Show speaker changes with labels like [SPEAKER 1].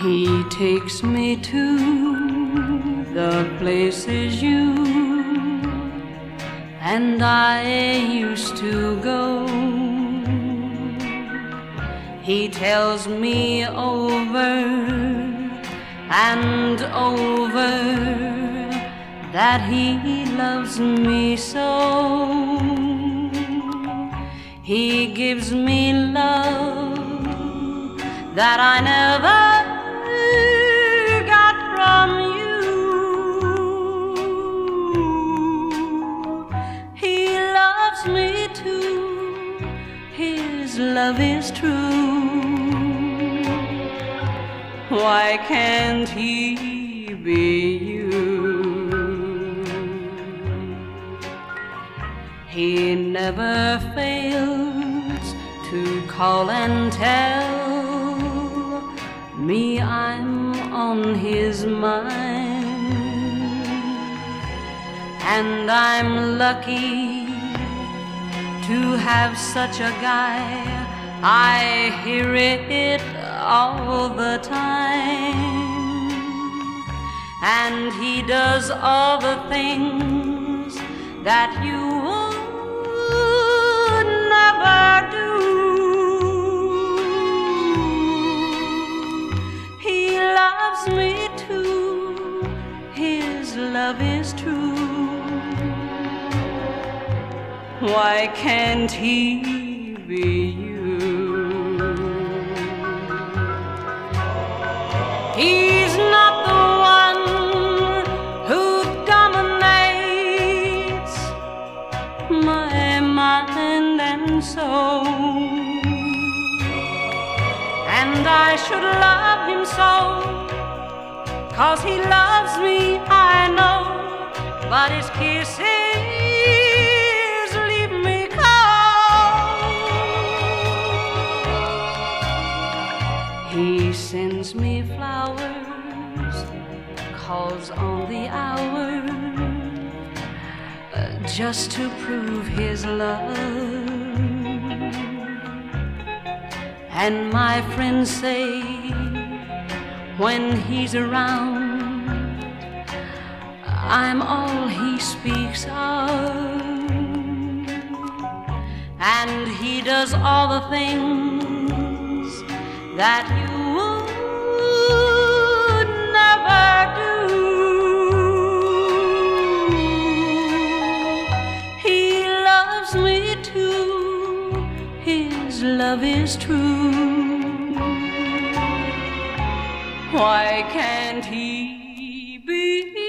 [SPEAKER 1] He takes me to the places you and I used to go. He tells me over and over that he loves me so. He gives me love that I never got from you. He loves me too, his love is true. Why can't he be you? He never fails to call and tell me I'm on his mind, and I'm lucky to have such a guy. I hear it all the time, and he does all the things that you would never do. He loves me too, his love is true. Why can't he be you? He's not the one who dominates my mind and soul, and I should love him so, 'cause he loves me, I know, but his kisses leave me cold. He sends me flowers, calls on the hour, just to prove his love. And my friends say when he's around, I'm all he speaks of, and he does all the things that you would never do. He loves me too, his love is true. Why can't he be